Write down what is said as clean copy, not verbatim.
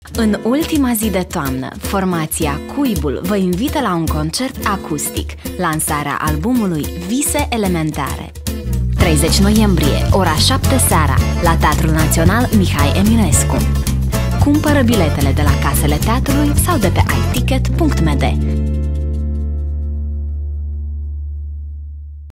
În ultima zi de toamnă, formația Cuibul vă invită la un concert acustic, lansarea albumului Vise Elementare. 30 noiembrie, ora 7 seara, la Teatrul Național Mihai Eminescu. Cumpără biletele de la casele teatrului sau de pe iticket.md.